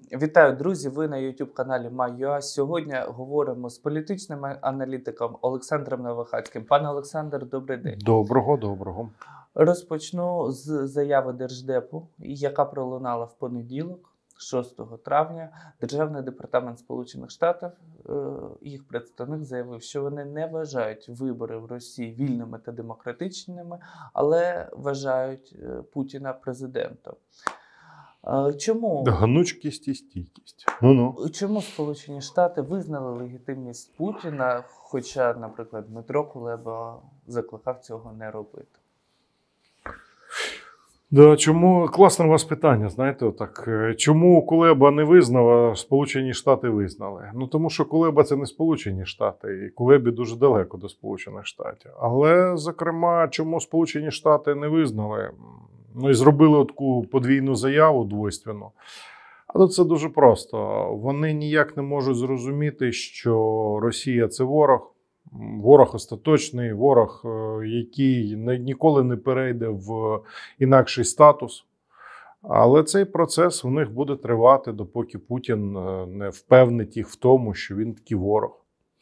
Вітаю, друзі! Ви на YouTube-каналі Май.ua. Сьогодні говоримо з політичним аналітиком Олександром Новохацьким. Пане Олександр, добрий день. Доброго. Розпочну з заяви Держдепу, яка пролунала в понеділок, 6 травня. Державний департамент Сполучених Штатів, їх представник заявив, що вони не вважають вибори в Росії вільними та демократичними, але вважають Путіна президентом. Чому? Гнучкість і стійкість. Чому Сполучені Штати визнали легітимність Путіна, хоча, наприклад, Дмитро Кулеба закликав цього не робити? Да, чому? Класне у вас питання, знаєте, отак. Чому Кулеба не визнав, а Сполучені Штати визнали? Тому що Кулеба – це не Сполучені Штати, і Кулебі дуже далеко до Сполучених Штатів. Але, зокрема, чому Сполучені Штати не визнали? І зробили таку подвійну заяву двойственну. Але це дуже просто. Вони ніяк не можуть зрозуміти, що Росія – це ворог. Ворог остаточний, ворог, який ніколи не перейде в інакший статус. Але цей процес у них буде тривати, допоки Путін не впевнить їх в тому, що він такий ворог.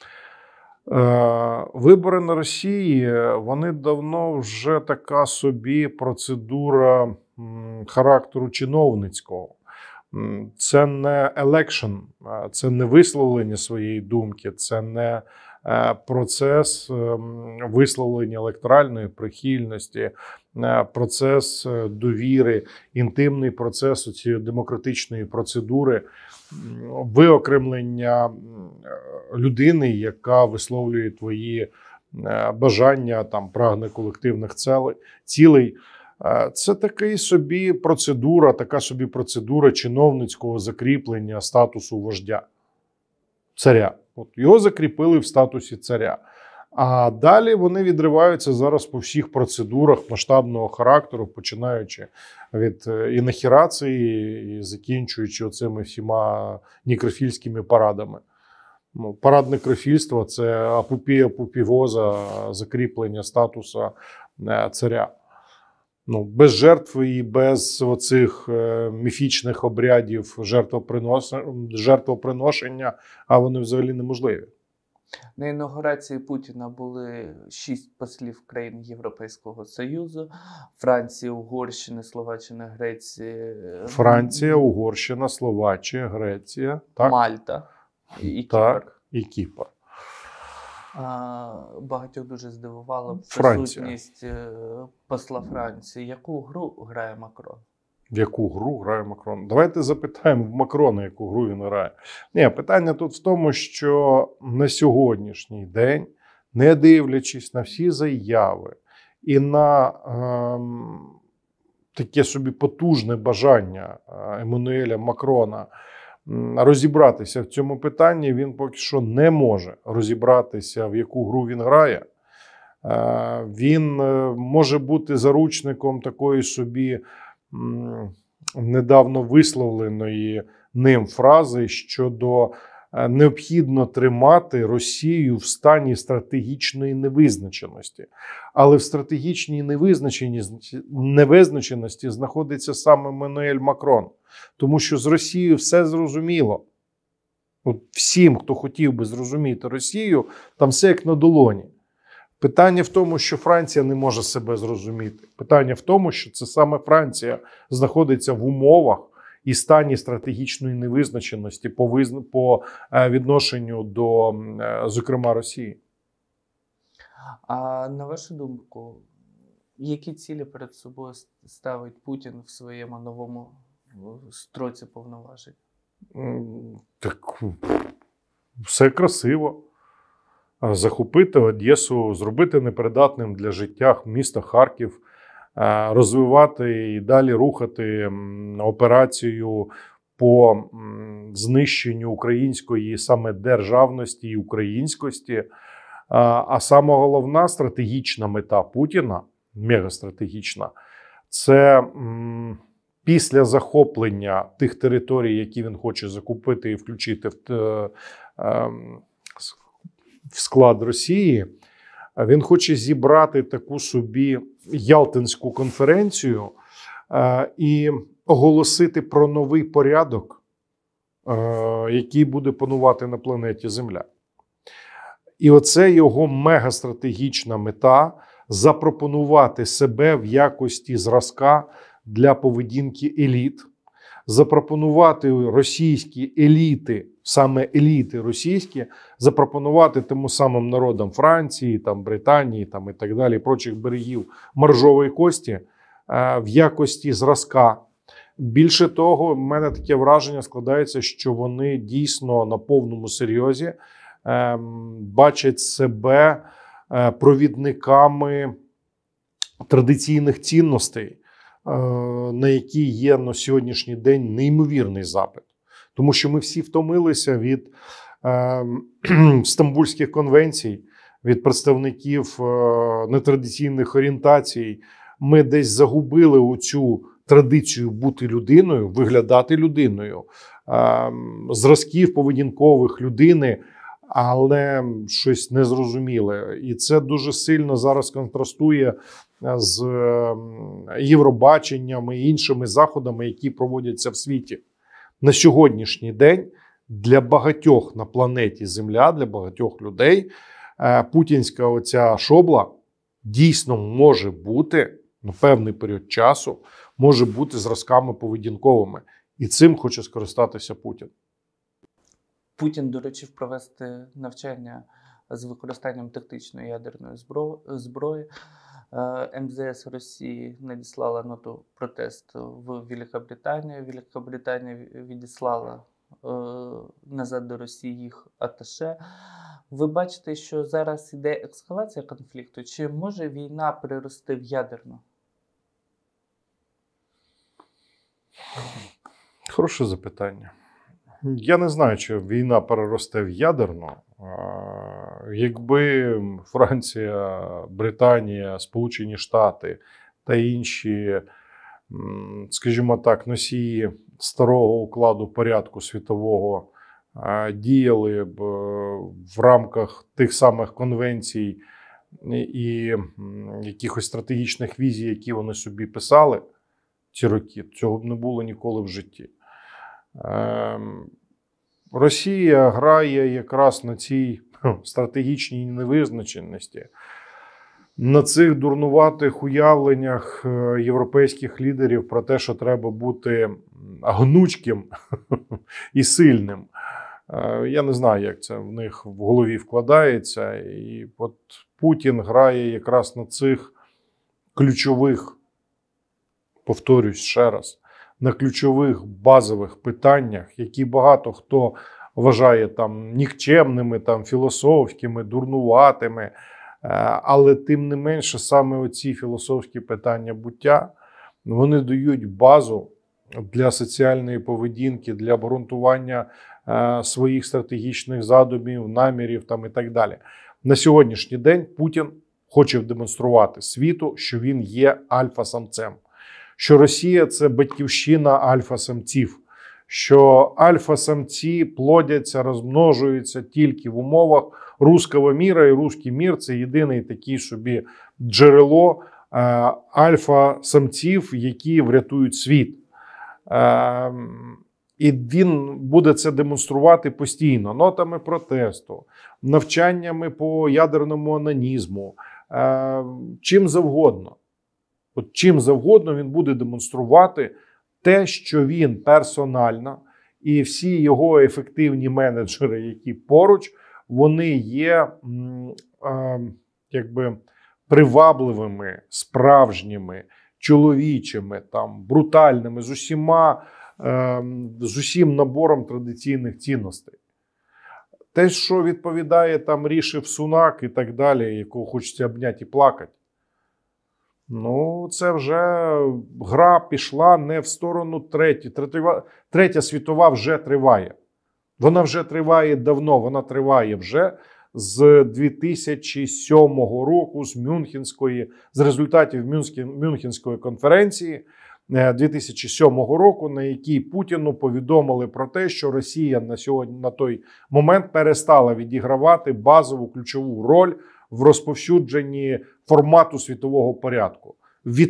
Вибори на Росії, вони давно вже така собі процедура характеру чиновницького. Це не елекшн, це не висловлення своєї думки, це не процес висловлення електоральної прихильності, процес довіри, інтимний процес цієї демократичної процедури, виокремлення людини, яка висловлює твої бажання, прагне колективних цілей. Це така собі процедура чиновницького закріплення статусу вождя, царя. Його закріпили в статусі царя. А далі вони відриваються зараз по всіх процедурах масштабного характеру, починаючи від інахірації і закінчуючи оцими всіма некрофільськими парадами. Парад некрофільства – це апопія-апопівоза закріплення статусу царя. Без жертв і без оцих міфічних обрядів жертвоприношення, а вони взагалі неможливі. На інаугурації Путіна були 6 послів країн Європейського Союзу: Франції, Угорщини, Словаччини, Греції. Франція, Угорщина, Словаччина, Греція. Так? Мальта і Кіпр. Так, і Кіпр. Багатьох дуже здивувала присутність посла Франції. Яку гру грає Макрон? Яку гру грає Макрон? Давайте запитаємо в Макрона, яку гру він грає. Ні, питання тут в тому, що на сьогоднішній день, не дивлячись на всі заяви і на таке собі потужне бажання Еммануеля Макрона розібратися в цьому питанні, він поки що не може розібратися, в яку гру він грає. Він може бути заручником такої собі недавно висловленої ним фрази щодо необхідно тримати Росію в стані стратегічної невизначеності. Але в стратегічній невизначеності знаходиться саме Еммануель Макрон. Тому що з Росією все зрозуміло. Всім, хто хотів би зрозуміти Росію, там все як на долоні. Питання в тому, що Франція не може себе зрозуміти. Питання в тому, що це саме Франція знаходиться в умовах і стані стратегічної невизначеності по відношенню до, зокрема, Росії. А на вашу думку, які цілі перед собою ставить Путін в своєму новому строці повноважень? Так, все красиво. Захопити Одесу, зробити непридатним для життя місто Харків, розвивати і далі рухати операцію по знищенню української саме державності і українськості. А сама головна стратегічна мета Путіна, мегастратегічна, це після захоплення тих територій, які він хоче закупити і включити в склад Росії, він хоче зібрати таку собі Ялтинську конференцію і оголосити про новий порядок який буде панувати на планеті Земля. І оце його мегастратегічна мета – запропонувати себе в якості зразка для поведінки еліт, запропонувати російські еліти, саме еліти російські, запропонувати тим самим народам Франції, там, Британії там, і так далі, прочих берегів моржової кості в якості зразка. Більше того, в мене таке враження складається, що вони дійсно на повному серйозі бачать себе провідниками традиційних цінностей, на які є на сьогоднішній день неймовірний запит. Тому що ми всі втомилися від Стамбульських конвенцій, від представників нетрадиційних орієнтацій. Ми десь загубили оцю традицію бути людиною, виглядати людиною, зразків поведінкових людини, але щось незрозуміле. І це дуже сильно зараз контрастує з Євробаченням і іншими заходами, які проводяться в світі. На сьогоднішній день для багатьох на планеті Земля, для багатьох людей путінська оця шобла дійсно може бути, на певний період часу, може бути зразками поведінковими. І цим хоче скористатися Путін. Путін доручив провести навчання з використанням тактичної ядерної зброї. МЗС Росії надіслала ноту протесту в Великобританію. Великобританія відіслала назад до Росії їх аташе. Ви бачите, що зараз йде ескалація конфлікту? Чи може війна перерости в ядерну? Хороше запитання. Я не знаю, чи війна переросте в ядерну. Якби Франція, Британія, Сполучені Штати та інші, скажімо так, носії старого укладу порядку світового діяли б в рамках тих самих конвенцій і якихось стратегічних візій, які вони собі писали ці роки, цього б не було ніколи в житті. Росія грає якраз на цій стратегічній невизначеності, на цих дурнуватих уявленнях європейських лідерів про те, що треба бути гнучким і сильним. Я не знаю, як це в них в голові вкладається. І от Путін грає якраз на цих ключових, повторюсь ще раз, на ключових базових питаннях, які багато хто вважає там нікчемними, там філософськими, дурнуватими. Але тим не менше саме оці філософські питання буття, вони дають базу для соціальної поведінки, для обґрунтування своїх стратегічних задумів, намірів там і так далі. На сьогоднішній день Путін хоче демонструвати світу, що він є альфа-самцем, що Росія – це батьківщина альфа-самців, що альфа-самці плодяться, розмножуються тільки в умовах руського міра, і руський мір – це єдиний такий собі джерело альфа-самців, які врятують світ. І він буде це демонструвати постійно, нотами протесту, навчаннями по ядерному анонізму, чим завгодно. От чим завгодно він буде демонструвати те, що він персонально і всі його ефективні менеджери, які поруч, вони є якби привабливими, справжніми, чоловічими, там, брутальними, з усім набором традиційних цінностей. Те, що відповідає там Ріші Сунак і так далі, якого хочеться обняти і плакати, ну, це вже гра пішла не в сторону Третя світова вже триває. Вона вже триває давно, вона триває вже з 2007 року, з результатів Мюнхенської конференції 2007 року, на якій Путіну повідомили про те, що Росія на той момент перестала відігравати базову ключову роль в розповсюдженні формату світового порядку.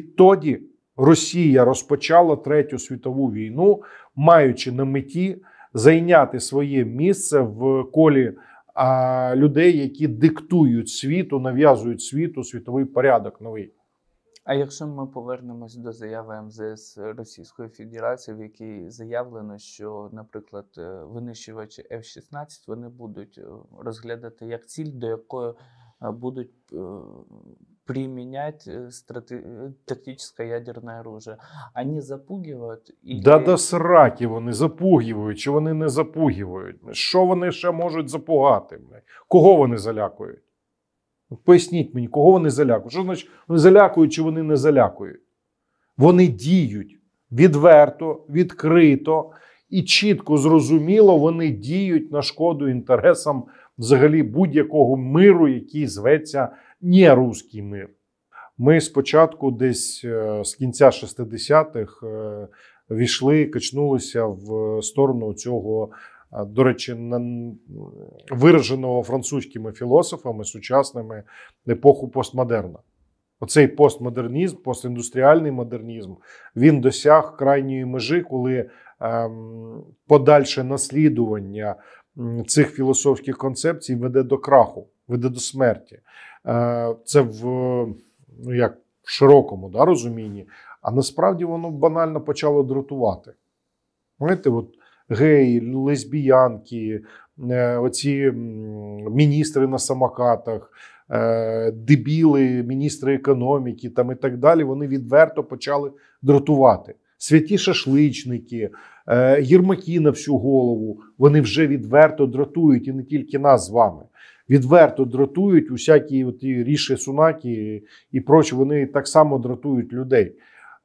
Відтоді Росія розпочала Третю світову війну, маючи на меті зайняти своє місце в колі людей, які диктують світу, нав'язують світу світовий порядок новий. А якщо ми повернемось до заяви МЗС Російської Федерації, в якій заявлено, що, наприклад, винищувачі F-16 вони будуть розглядати як ціль, до якої будуть применять тактическое ядерное оружие. Они запугивают? Да до сраки вони запугивають, чи вони не запугивають? Що вони ще можуть запугати? Кого вони залякують? Поясніть мені, кого вони залякують? Що значить вони залякують, чи вони не залякують? Вони діють відверто, відкрито і чітко, зрозуміло, вони діють на шкоду інтересам взагалі будь-якого миру, який зветься не руський мир. Ми спочатку десь з кінця 60-х війшли, качнулися в сторону цього, до речі, вираженого французькими філософами сучасними епоху постмодерна. Оцей постмодернізм, постіндустріальний модернізм, він досяг крайньої межі, коли подальше наслідування цих філософських концепцій веде до краху, веде до смерті. Це в широкому розумінні, а насправді воно банально почало дратувати. Знаєте, от геї, лесбіянки, оці міністри на самокатах, дебіли, міністри економіки там і так далі, вони відверто почали дратувати. Святі шашличники, єрмаки на всю голову, вони вже відверто дратують, і не тільки нас з вами. Відверто дратують усякі Ріші Сунаки і прочі, вони так само дратують людей.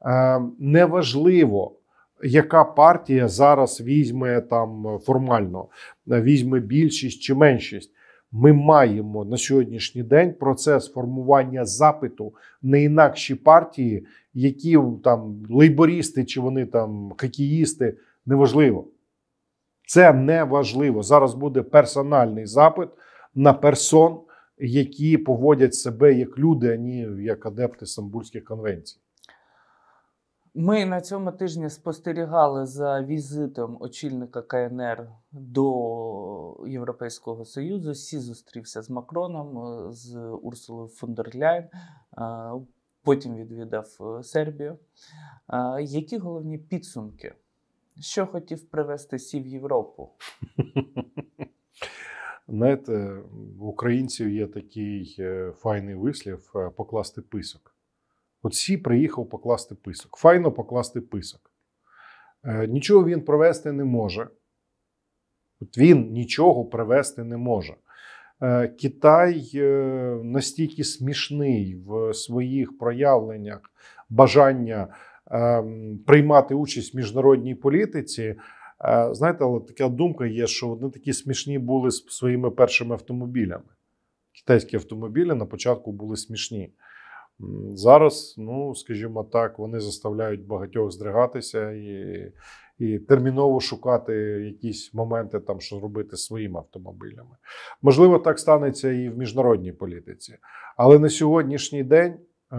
Неважливо, яка партія зараз візьме там формально, візьме більшість чи меншість. Ми маємо на сьогоднішній день процес формування запиту на інакші партії, які там лейбористи чи вони там хокеїсти, неважливо. Це неважливо. Зараз буде персональний запит на персон, які поводять себе як люди, а не як адепти Стамбульських конвенцій. Ми на цьому тижні спостерігали за візитом очільника КНР до Європейського Союзу. Сі зустрівся з Макроном, з Урсулою фон дер Ляйн, потім відвідав Сербію. Які головні підсумки? Що хотів привезти Сі в Європу? Знаєте, у українців є такий файний вислів «покласти писок». От Сі приїхав покласти писок. Файно покласти писок. Нічого він привезти не може. От він нічого привезти не може. Китай настільки смішний в своїх проявленнях бажання приймати участь в міжнародній політиці. Знаєте, але така думка є, що вони такі смішні були з своїми першими автомобілями. Китайські автомобілі на початку були смішні. Зараз, скажімо так, вони заставляють багатьох здригатися і терміново шукати якісь моменти, там, що робити своїми автомобілями. Можливо, так станеться і в міжнародній політиці. Але на сьогоднішній день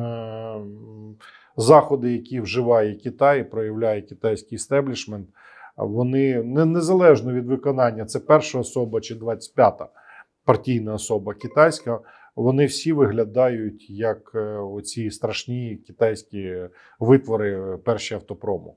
заходи, які вживає Китай, проявляє китайський істеблішмент, вони незалежно від виконання, це перша особа чи 25-та партійна особа китайська, вони всі виглядають як оці страшні китайські витвори перші автопрому.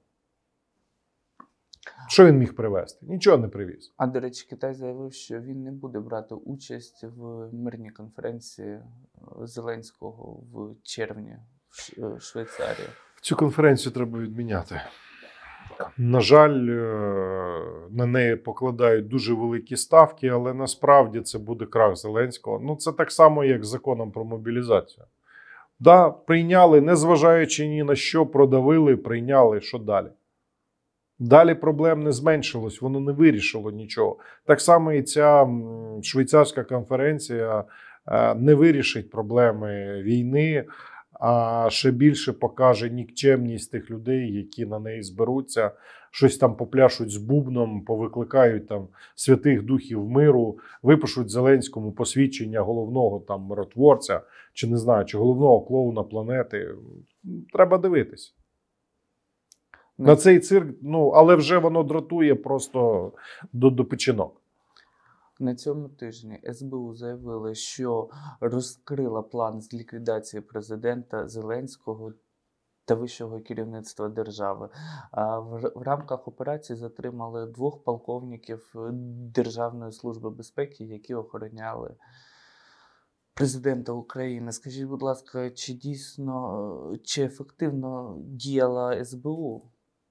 Що він міг привезти? Нічого не привіз. А, до речі, Китай заявив, що він не буде брати участь в мирній конференції Зеленського в червні в Швейцарії. Цю конференцію треба відміняти. На жаль, на неї покладають дуже великі ставки, але насправді це буде крах Зеленського. Це так само, як з законом про мобілізацію. Да, прийняли, незважаючи ні на що, продавили, прийняли, що далі? Далі проблем не зменшилось, воно не вирішило нічого. Так само і ця швейцарська конференція не вирішить проблеми війни, а ще більше покаже нікчемність тих людей, які на неї зберуться, щось там попляшуть з бубном, повикликають там святих духів миру, випишуть Зеленському посвідчення головного там миротворця, чи не знаю, чи головного клоуна планети. Треба дивитись. На цей цирк, ну, але вже воно дратує просто до печінок. На цьому тижні СБУ заявили, що розкрила план з ліквідації президента Зеленського та вищого керівництва держави. В рамках операції затримали 2 полковників Державної служби безпеки, які охороняли президента України. Скажіть, будь ласка, чи дійсно, чи ефективно діяла СБУ?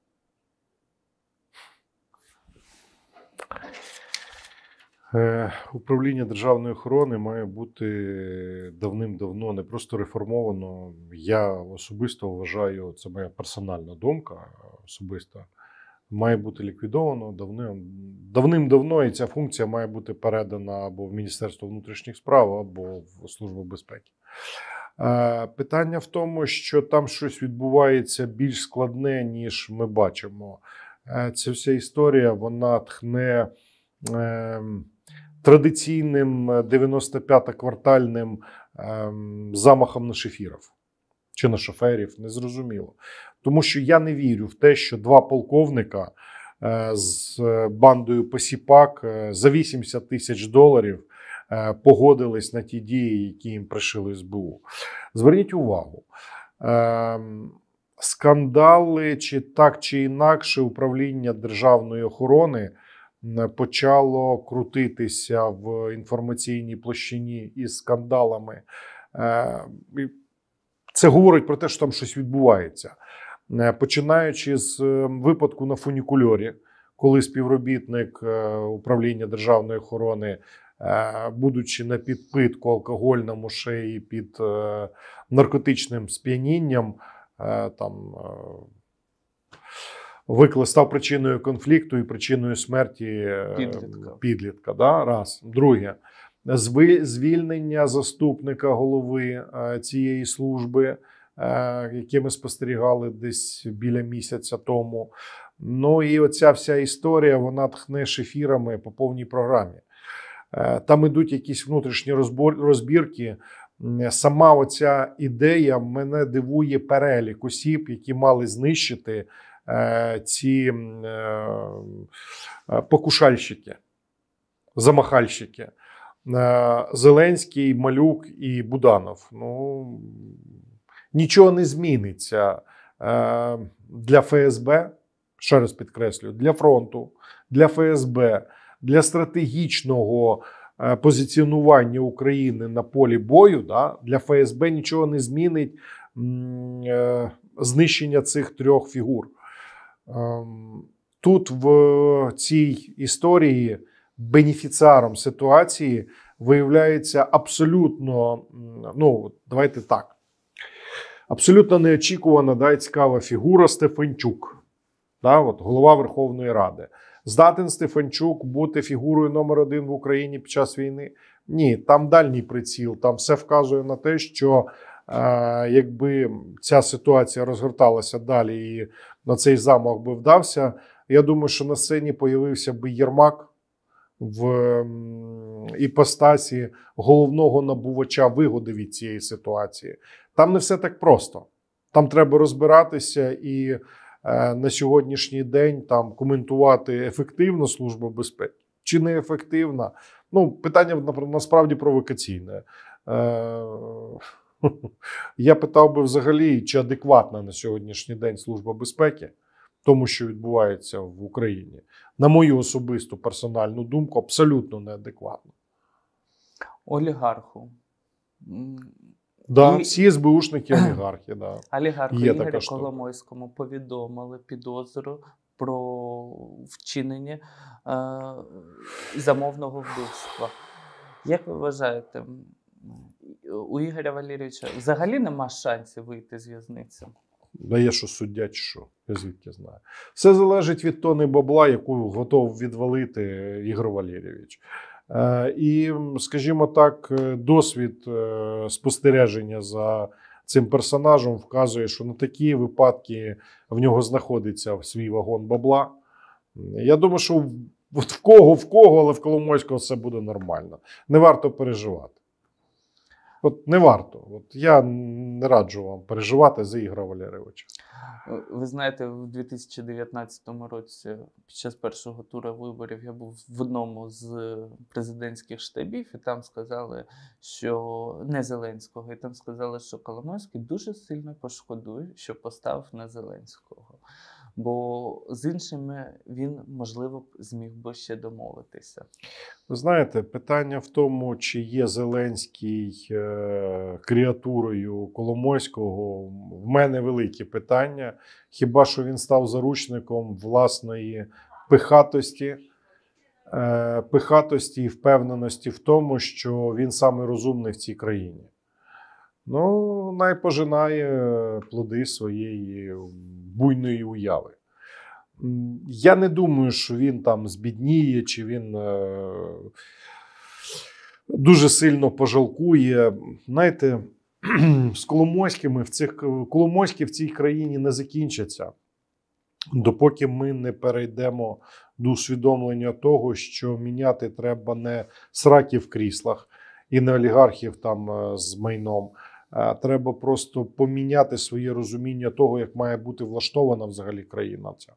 Управління державної охорони має бути давним-давно не просто реформовано. Я особисто вважаю, це моя персональна думка, особиста, має бути ліквідовано давним-давно, і ця функція має бути передана або в Міністерство внутрішніх справ, або в Службу безпеки. Питання в тому, що там щось відбувається більш складне, ніж ми бачимо. Ця вся історія, вона тхне традиційним 95-квартальним замахом на шефірів чи на шоферів, незрозуміло. Тому що я не вірю в те, що 2 полковника з бандою посіпак за $80 000 погодились на ті дії, які їм пришили СБУ. Зверніть увагу, скандали чи так чи інакше управління державної охорони почало крутитися в інформаційній площині із скандалами. Це говорить про те, що там щось відбувається. Починаючи з випадку на фунікульорі, коли співробітник управління державної охорони, будучи на підпитку алкогольному, ще й під наркотичним сп'янінням, там став причиною конфлікту і причиною смерті підлітка. Да? Раз. Друге, звільнення заступника голови цієї служби, яке ми спостерігали десь біля місяця тому. Ну і оця вся історія, вона тхне шефірами по повній програмі. Там ідуть якісь внутрішні розбірки. Сама оця ідея мене дивує перелік осіб, які мали знищити ці покушальщики, замахальщики. Зеленський, Малюк і Буданов. Ну, нічого не зміниться для ФСБ, ще раз підкреслюю, для фронту, для ФСБ, для стратегічного позиціонування України на полі бою, да, для ФСБ нічого не змінить знищення цих 3 фігур. Тут в цій історії бенефіціаром ситуації виявляється абсолютно, ну, давайте так, абсолютно неочікувана, да, і цікава фігура Стефанчук, да, от, голова Верховної Ради. Здатен Стефанчук бути фігурою номер 1 в Україні під час війни? Ні, там дальній приціл, там все вказує на те, що якби ця ситуація розгорталася далі і на цей замах би вдався, я думаю, що на сцені появився би Єрмак в іпостасі головного набувача вигоди від цієї ситуації. Там не все так просто. Там треба розбиратися і на сьогоднішній день там коментувати ефективно Служба безпеки чи неефективна. Ну, питання насправді провокаційне. Я питав би взагалі, чи адекватна на сьогоднішній день Служба безпеки тому, що відбувається в Україні. На мою особисту персональну думку, абсолютно неадекватно. Олігарху. Да, всі СБУшники олігархи. Да. Олігарху Є Ігорю така штука. Коломойському повідомили підозру про вчинення замовного вбивства. Як ви вважаєте, у Ігоря Валерійовича взагалі нема шансів вийти з в'язниці? Да я що, суддя чи що? Я звідки знаю. Все залежить від тони бабла, яку готов відвалити Ігор Валерійович. І, скажімо так, досвід спостереження за цим персонажем вказує, що на такі випадки в нього знаходиться свій вагон бабла. Я думаю, що от в кого, але в Коломойського все буде нормально. Не варто переживати. От не варто. От я не раджу вам переживати за Ігоря Валерійовича. Ви знаєте, в 2019 році під час першого туру виборів я був в одному з президентських штабів, і там сказали, що не Зеленського, і там сказали, що Коломойський дуже сильно пошкодує, що поставив на Зеленського. Бо з іншими він, можливо, б зміг би ще домовитися. Ви знаєте, питання в тому, чи є Зеленський креатурою Коломойського, в мене велике питання. Хіба що він став заручником власної пихатості і впевненості в тому, що він самий розумний в цій країні. Ну, найпожинає плоди своєї буйної уяви. Я не думаю, що він там збідніє, чи він дуже сильно пожалкує. Знаєте, з Коломойськими Коломойські в цій країні не закінчаться, допоки ми не перейдемо до усвідомлення того, що міняти треба не сраки в кріслах і не олігархів там з майном. Треба просто поміняти своє розуміння того, як має бути влаштована взагалі країна ця.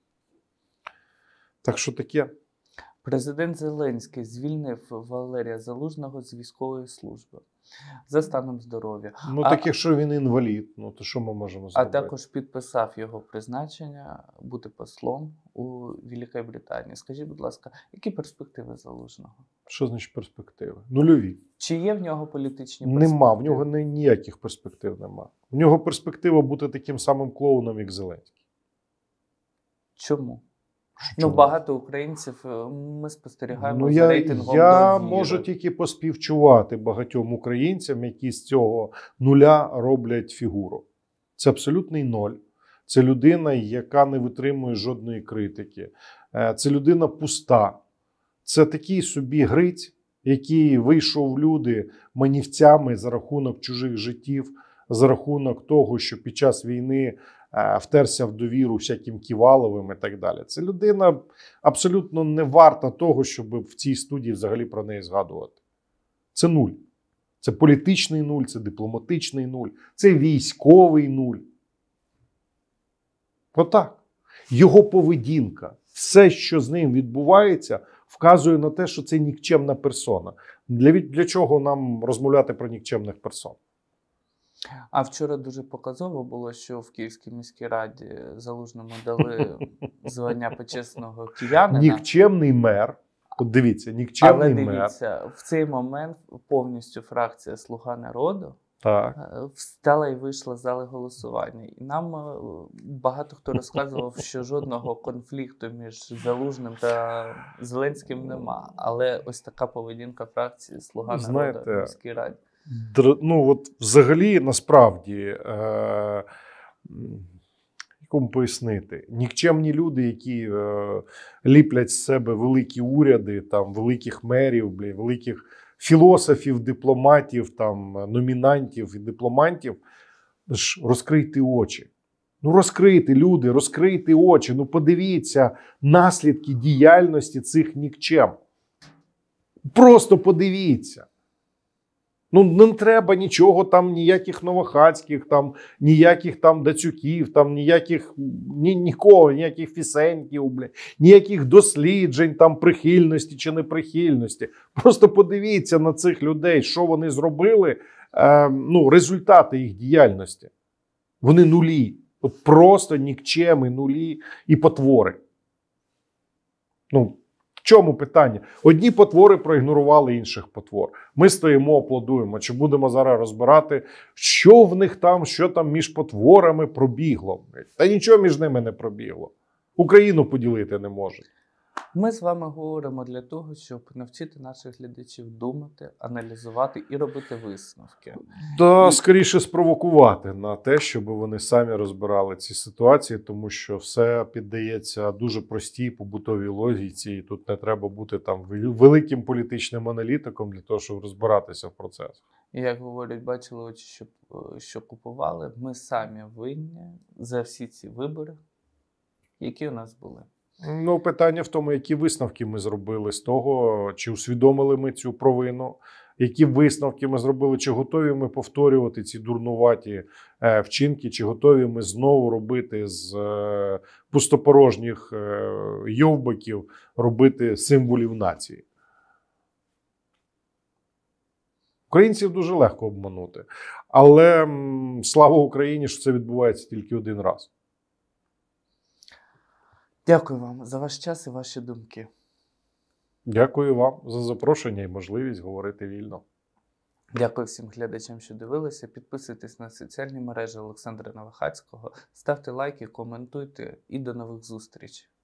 Так що таке? Президент Зеленський звільнив Валерія Залужного з військової служби за станом здоров'я. Ну, так якщо він інвалід, ну то що ми можемо А зробити? також підписав його призначення бути послом у Великій Британії. Скажіть, будь ласка, які перспективи Залужного? Що значить перспективи? Нульові. Чи є в нього політичні перспективи? Нема, в нього ніяких перспектив нема. В нього перспектива бути таким самим клоуном, як Зеленський. Чому? Чому? Ну, багато українців ми спостерігаємо Ну, за рейтингом я довіри. можу тільки поспівчувати багатьом українцям, які з цього нуля роблять фігуру. Це абсолютний ноль. Це людина, яка не витримує жодної критики. Це людина пуста. Це такий собі Гриць, який вийшов в люди манівцями за рахунок чужих життів, за рахунок того, що під час війни втерся в довіру всяким Ківаловим і так далі. Це людина абсолютно не варта того, щоб в цій студії взагалі про неї згадувати. Це нуль. Це політичний нуль, це дипломатичний нуль, це військовий нуль. Отак. Його поведінка, все, що з ним відбувається, вказує на те, що це нікчемна персона. Для чого нам розмовляти про нікчемних персон? А вчора дуже показово було, що в Київській міській раді Залужному дали звання почесного киянина. Нікчемний мер. От дивіться, Але нікчемний мер. дивіться, в цей момент повністю фракція «Слуга народу» Так. встала і вийшла з зали голосування. І нам багато хто розказував, що жодного конфлікту між Залужним та Зеленським нема. Але ось така поведінка фракції «Слуга народу» Знаєте, в міській раді. Ну, от взагалі, насправді, як вам пояснити, нікчемні люди, які ліплять з себе великі уряди, там, великих мерів, великих філософів, дипломатів, там, номінантів і дипломантів, ж розкрийте очі. Ну, розкрийте, люди, розкрийте очі. Ну, подивіться наслідки діяльності цих нікчем. Просто подивіться. Ну, не треба нічого там, ніяких Новохацьких, там, ніяких там Дацюків, там, нікого, ніяких Фісеньків, ніяких досліджень, там, прихильності чи неприхильності. Просто подивіться на цих людей, що вони зробили, ну, результати їх діяльності. Вони нулі. От просто нікчеми, нулі і потвори. Ну, в чому питання? Одні потвори проігнорували інших потвор. Ми стоїмо, аплодуємо. Чи будемо зараз розбирати, що в них там, що там між потворами пробігло? Та нічого між ними не пробігло. Україну поділити не можуть. Ми з вами говоримо для того, щоб навчити наших глядачів думати, аналізувати і робити висновки. Та скоріше спровокувати на те, щоб вони самі розбирали ці ситуації, тому що все піддається дуже простій побутовій логіці, і тут не треба бути там великим політичним аналітиком для того, щоб розбиратися в процесах. І як говорять, бачили очі, що купували, ми самі винні за всі ці вибори, які у нас були. Ну, питання в тому, які висновки ми зробили з того, чи усвідомили ми цю провину, які висновки ми зробили, чи готові ми повторювати ці дурнуваті вчинки, чи готові ми знову робити з пустопорожніх йовбаків, робити символів нації. Українців дуже легко обманути. Але слава Україні, що це відбувається тільки один раз. Дякую вам за ваш час і ваші думки. Дякую вам за запрошення і можливість говорити вільно. Дякую всім глядачам, що дивилися. Підписуйтесь на соціальні мережі Олександра Новохацького, ставте лайки, коментуйте і до нових зустрічей.